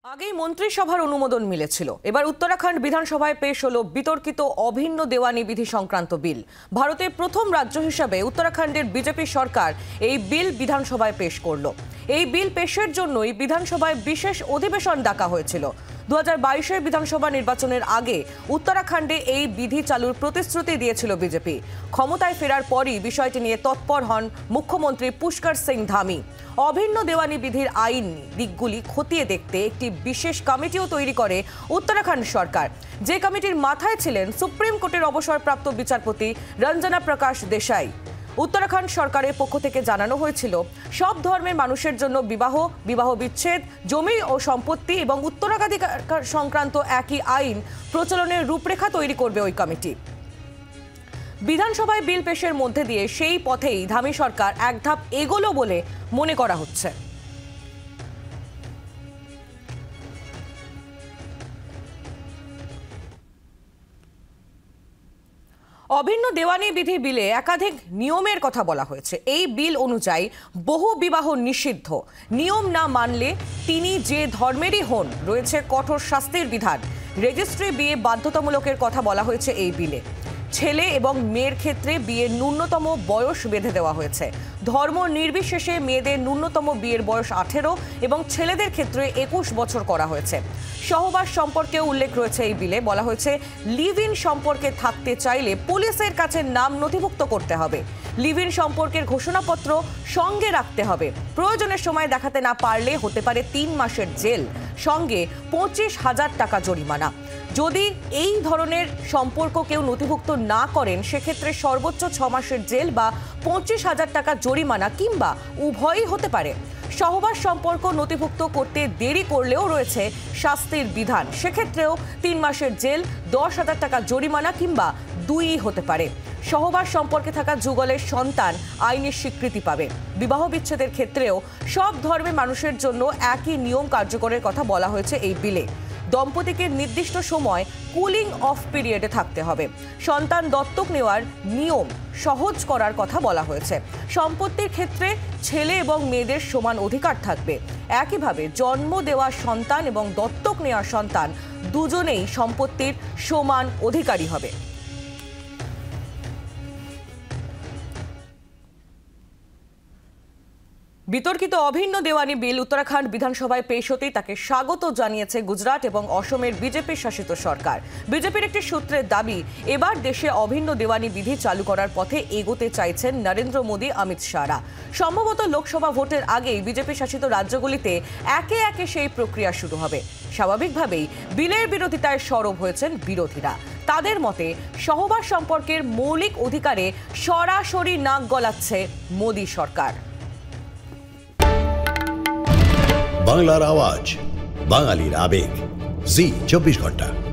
আগেই মন্ত্রিসভার অনুমোদন মিলেছিল। এবার উত্তরাখণ্ড বিধানসভায় পেশ হলো বিতর্কিত অভিন্ন দেওয়ানি বিধি সংক্রান্ত বিল। ভারতের প্রথম রাজ্য হিসাবে উত্তরাখণ্ডের বিজেপি সরকার এই বিল বিধানসভায় পেশ করলো। এই বিল পেশের জন্যই বিধানসভায় বিশেষ অধিবেশন ডাকা হয়েছিল। 2022-এর বিধানসভা নির্বাচনের আগে উত্তরাখণ্ডে এই বিধি চালুর প্রতিশ্রুতি দিয়েছিল বিজেপি। ক্ষমতায় ফেরার পরই বিষয়টি নিয়ে তৎপর হন মুখ্যমন্ত্রী পুষ্কর সিং ধামি। অভিন্ন দেওয়ানি বিধির আইন দিকগুলি খতিয়ে দেখতে একটি বিশেষ কমিটিও তৈরি করে উত্তরাখণ্ড সরকার, যে কমিটির মাথায় ছিলেন সুপ্রিম কোর্টের অবসরপ্রাপ্ত বিচারপতি রঞ্জনা প্রকাশ দেশাই। উত্তরাখণ্ড সরকারের পক্ষ থেকে জানানো হয়েছিল, সব ধর্মের মানুষের জন্য বিবাহ বিচ্ছেদ, জমি ও সম্পত্তি এবং উত্তরাধিকার সংক্রান্ত একই আইন প্রচলনের রূপরেখা তৈরি করবে ওই কমিটি। বিধানসভায় বিল পেশের মধ্যে দিয়ে সেই পথেই ধামি সরকার এক ধাপ এগোলো বলে মনে করা হচ্ছে। অভিন্ন দেওয়ানি বিধি বিলে একাধিক নিয়মের কথা বলা হয়েছে। এই বিল অনুযায়ী বহু বিবাহ নিষিদ্ধ। নিয়ম না মানলে তিনি যে ধর্মেরই হন রয়েছে কঠোর শাস্তির বিধান। রেজিস্ট্রি বিয়ে বাধ্যতামূলকের কথা বলা হয়েছে এই বিলে। ছেলে এবং মেয়ের ক্ষেত্রে বিয়ের ন্যূনতম বয়স বেঁধে দেওয়া হয়েছে। ধর্ম নির্বিশেষে মেয়েদের ন্যূনতম বিয়ের বয়স 18 এবং ছেলেদের ক্ষেত্রে 21 বছর করা হয়েছে। সহবাস সম্পর্কেও উল্লেখ রয়েছে এই বিলে। বলা হয়েছে, লিভ ইন সম্পর্কে থাকতে চাইলে পুলিশের কাছে নাম নথিভুক্ত করতে হবে। লিভ ইন সম্পর্কের ঘোষণাপত্র সঙ্গে রাখতে হবে। প্রয়োজনের সময় দেখাতে না পারলে হতে পারে 3 মাসের জেল, সঙ্গে 25,000 টাকা জরিমানা। যদি এই ধরনের সম্পর্ক কেউ নথিভুক্ত না করেন, সেক্ষেত্রে সর্বোচ্চ 6 মাসের জেল বা 25,000 টাকা জরিমানা কিংবা উভয়ই হতে পারে। সহবাস সম্পর্ক নথিভুক্ত করতে দেরি করলেও রয়েছে শাস্তির বিধান। সেক্ষেত্রেও 3 মাসের জেল, 10,000 টাকা জরিমানা কিংবা দুইই হতে পারে। সহবাস সম্পর্কে থাকা যুগলের সন্তান আইনের স্বীকৃতি পাবে। বিবাহ বিচ্ছেদের ক্ষেত্রেও সব ধর্মের মানুষের জন্য একই নিয়ম কার্যকরের কথা বলা হয়েছে এই বিলে। দম্পতিকে নির্দিষ্ট সময় কুলিং অফ পিরিয়ডে থাকতে হবে। সন্তান দত্তক নেওয়ার নিয়ম সহজ করার কথা বলা হয়েছে। সম্পত্তির ক্ষেত্রে ছেলে এবং মেয়েদের সমান অধিকার থাকবে। একইভাবে জন্ম দেওয়া সন্তান এবং দত্তক নেওয়া সন্তান দুজনেই সম্পত্তির সমান অধিকারী হবে। বিতর্কিত অভিন্ন দেওয়ানি বিল উত্তরাখণ্ড বিধানসভায় পেশ হতেই তাকে স্বাগত জানিয়েছে গুজরাট এবং অসমের বিজেপি শাসিত সরকার। বিজেপির একটি সূত্রের দাবি, এবার দেশে অভিন্ন দেওয়ানি বিধি চালু করার পথে এগোতে চাইছেন নরেন্দ্র মোদী, অমিত শাহরা। সম্ভবত লোকসভা ভোটের আগেই বিজেপি শাসিত রাজ্যগুলিতে একে একে সেই প্রক্রিয়া শুরু হবে। স্বাভাবিকভাবেই বিলের বিরোধিতায় সরব হয়েছেন বিরোধীরা। তাদের মতে, সহবাস সম্পর্কের মৌলিক অধিকারে সরাসরি নাক গলাচ্ছে মোদী সরকার। বাংলার আওয়াজ, বাঙালির আবেগ, জি 24 ঘন্টা।